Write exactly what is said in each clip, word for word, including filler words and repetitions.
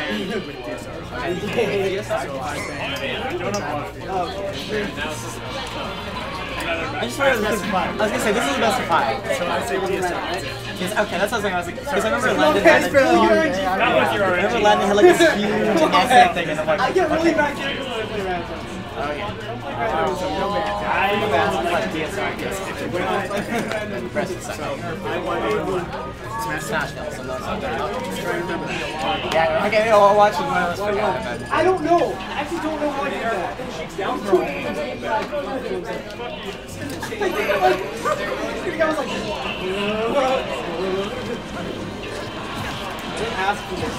with D S R. So I say, I don't know what to do. I just wanted to I was gonna say, this is the best of five. So I say D S R. Yes, okay, that's what I was thinking. I was like, because I remember Landon That had was like, your I R N G. remember Landon had like this huge essay thing, and I'm like, I get really okay. back in when I play Random. Oh yeah. So no man. I was like D S R, D S R. And the rest is So second. I want to Smash Smash Mouth, so that's not Just try to remember that. yeah, okay, I'll watch it when I was playing it. I don't know. I actually don't know how I did that. Down throw. I think I was like, I didn't ask for this.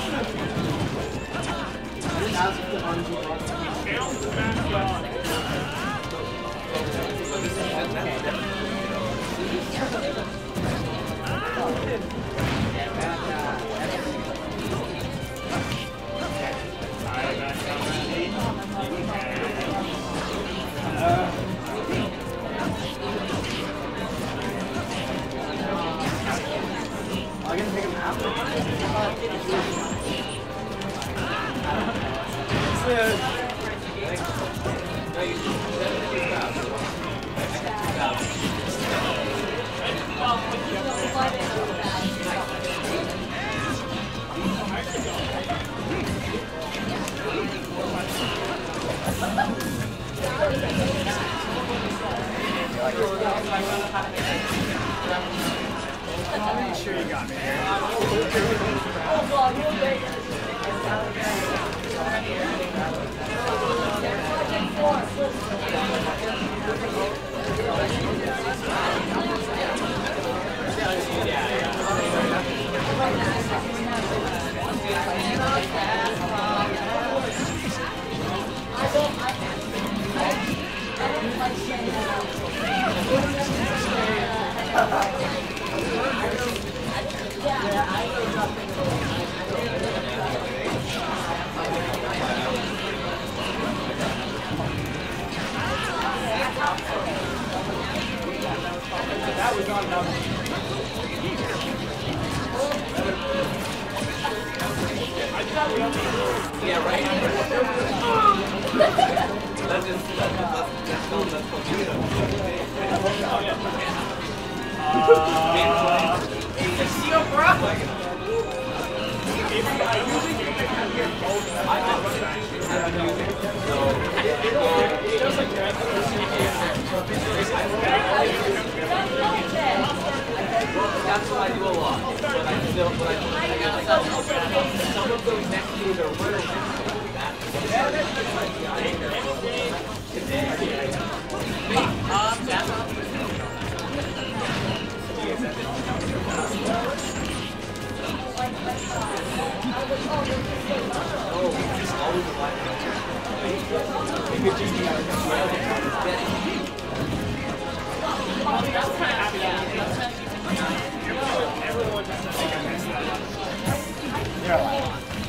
I didn't ask for the R N G. I'm gonna take a nap. I'm sure you got me. That was not enough. Yeah, right. Let's just let's just let's go let's go do it. It's your problem. That's what I do a lot. But I still, but I, I got myself. Someone goes next to me, they're running. You're alive.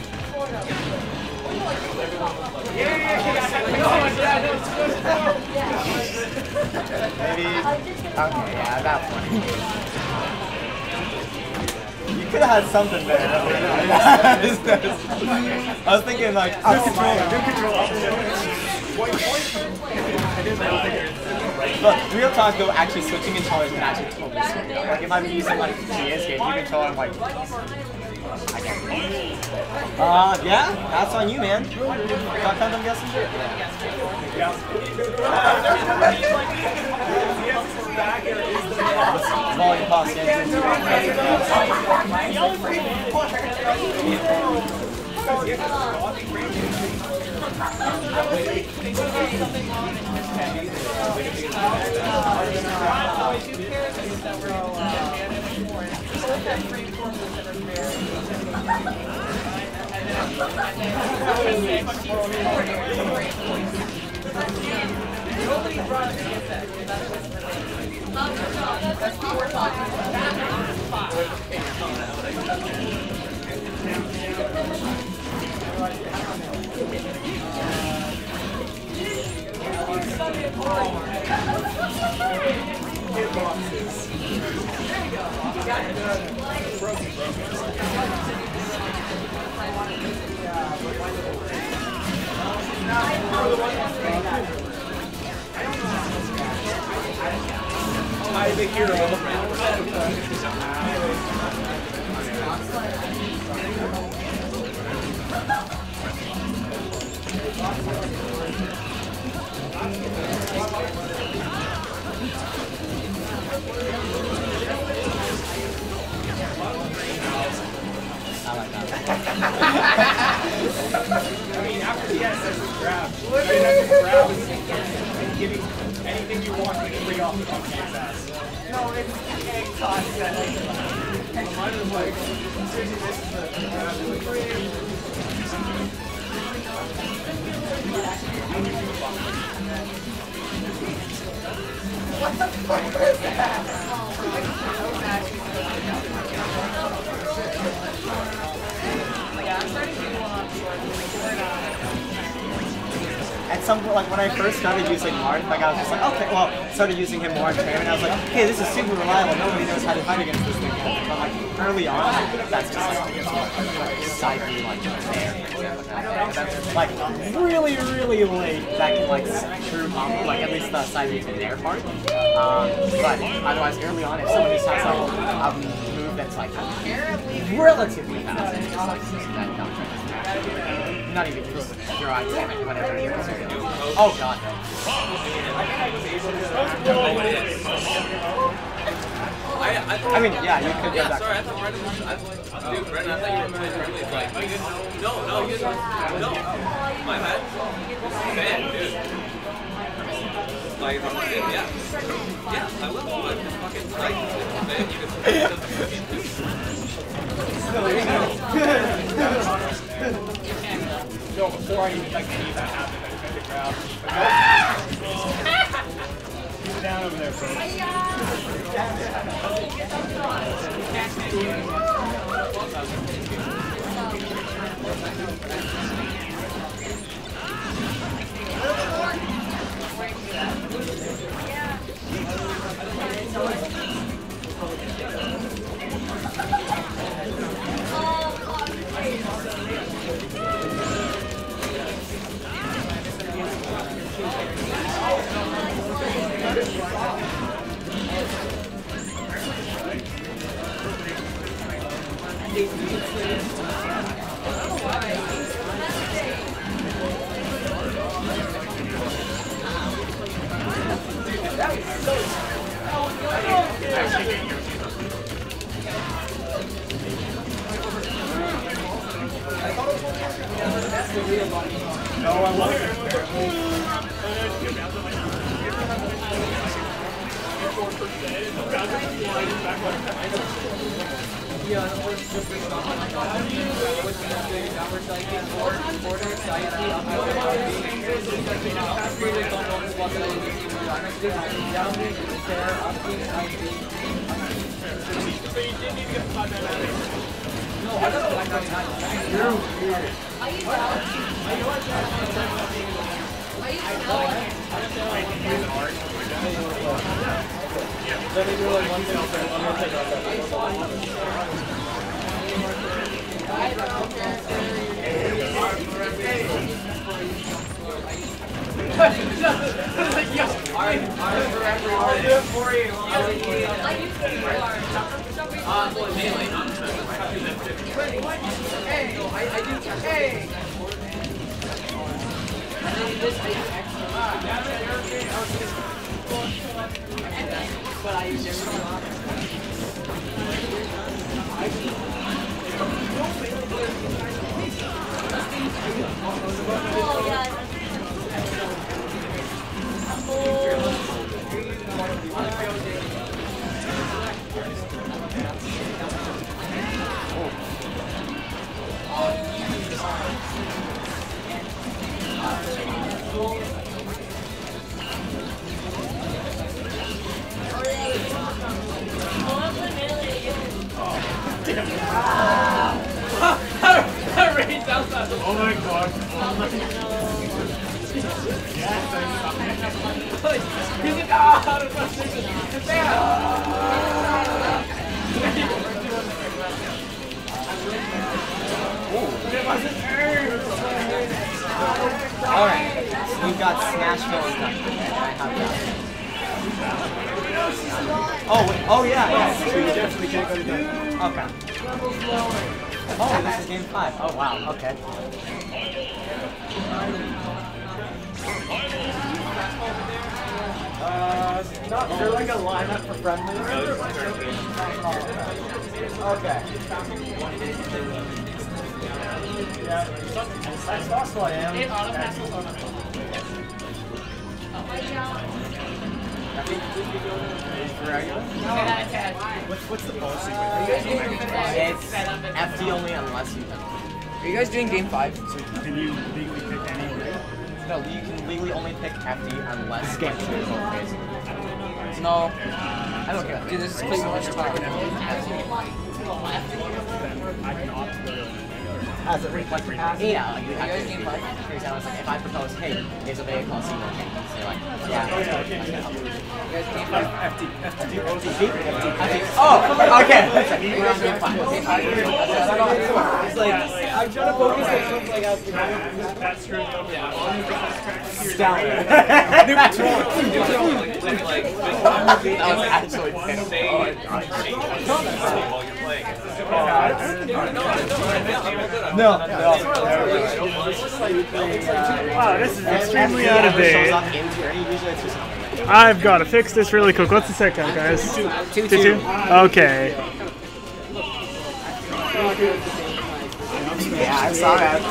Maybe. Okay, yeah, at that point. You could have had something there. I was thinking like, New controller, new controller. look, real talk though, actually switching controllers would actually totally screw me up. Like if I'm using like P S game, new controller, I'm like, I can't. Uh, yeah, that's on you, man. Got count, I'm guessing. Yeah. Volume pause, the hero. I like that. I mean, after the S S grab, right after grab is giving anything you want to free off the fucking ass. No, it's egg toss. Mine was like, seriously, this is the grab. What the fuck is that? Yeah, I'm starting to At some point, like when I first started using Marth, like I was just like, okay, well, started using him more in tournament, I was like, okay, this is super reliable, nobody knows how to fight against this thing. But like early on, that's just like side B, like there. Like really, really late that can like true combo, like at least the side B to their part. Um, but otherwise, early on, if somebody just has like a move that's like relatively fast, it's just like that counter. Not even just your eye damage, whatever you want to do. Oh god, no. I, I, I mean, yeah, you could yeah, go back. sorry, I thought Brendan was, I, dude, Brendan, I thought you were playing Brendan. Like, no, no, you didn't, no, my bad. Man, dude. Like, if I'm like, yeah, yeah, I will, but fucking, like, man, you can No, before I even like any of that happened, I tried to grab. Keep it down over there, bro. No, I wasn't. Let me do like one thing. I'm gonna take off But I use everything on oh, yeah. Oh my god. Alright, we've got Smash Fill induction. I have that. Oh, wait. Oh, yeah, yeah. So you definitely can't go to that. Okay. Oh, this is game five. Oh, wow. Okay. Uh, not for like a lineup for friendly. Okay. Yeah, that's possible I am. What's, what's the policy? It's F D only unless you... Are you guys doing game five? So can you legally pick any grade? No, you can legally only pick F D unless game two is all crazy. No. I don't care. Dude, this is Claymore's talk. Then I can opt for As a reflex capacity? Yeah, like you have You guys to. game five? For example, like if I propose, hey, there's a Vega Coliseum, they're like, yeah. Oh yeah, I can't do that. You guys game five? F D. F D. Oh, okay. We're on game five. Game five. It's like, I'm trying to focus on something like else. That's true. Down. That was actually while you're playing. No, no. Wow, this is extremely out of date. I've got to fix this really quick. What's the set count, guys? Two, two. two? Okay. Yeah, I saw that.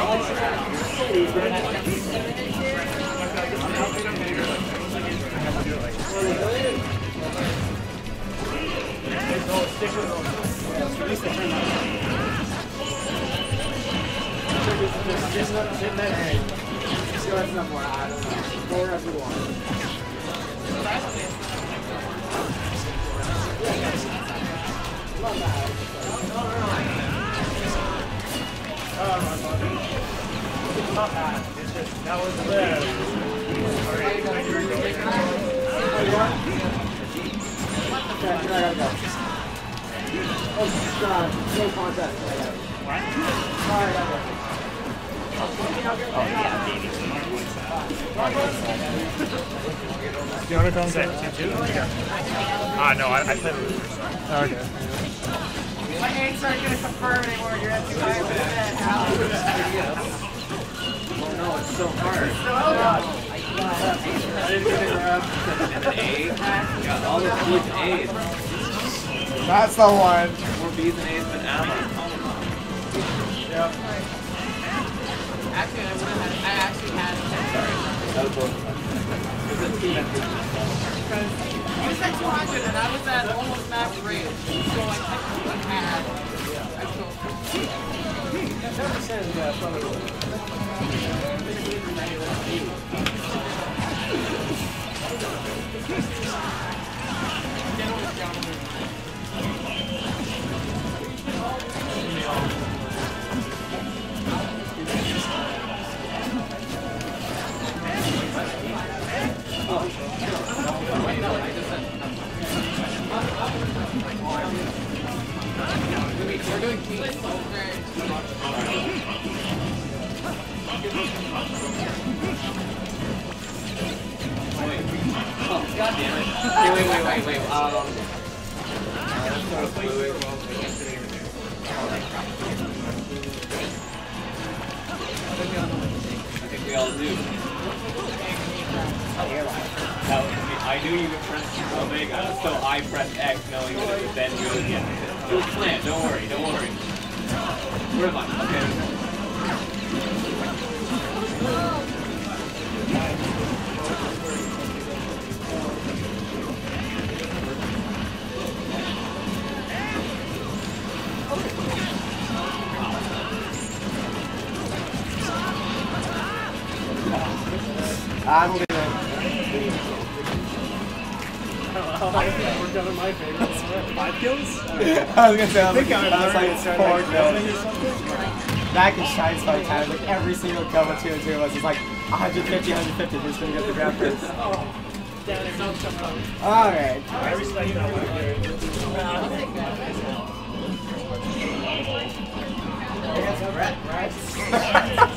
Not bad. It's just that was the best. Oh, God, no contest. What? Sorry, Do you want to come set two two? Ah, no, I, I played with this. Okay. My eggs aren't going to confirm anymore. You're at two five. Oh no, it's so hard. I didn't get it grabbed. An A? Got all the B's and A's. That's the one. More B's and A's than ammo. Yeah. Actually, I would have had, I actually had it. That was both. I was at two hundred and I was at almost max rate. So I technically had actual. ten percent is uh, probably. We're doing keys. Oh, God damn it. Wait, wait, wait, wait, wait. Um. Wait, wait, wait. I think we all do. That was me. I knew you would press Omega, so I pressed X knowing that it would then go again. It was planned, don't worry, don't worry. Where am I? Okay. I'm gonna. We're done in my favor. Five kills? I was gonna say, I was, I think I was like four kills. or something. Back in Shine Spike time, like every single kill with two and two of us is like one fifty, one fifty. Who's gonna get the grab first? Alright. I respect that one. Brett, right?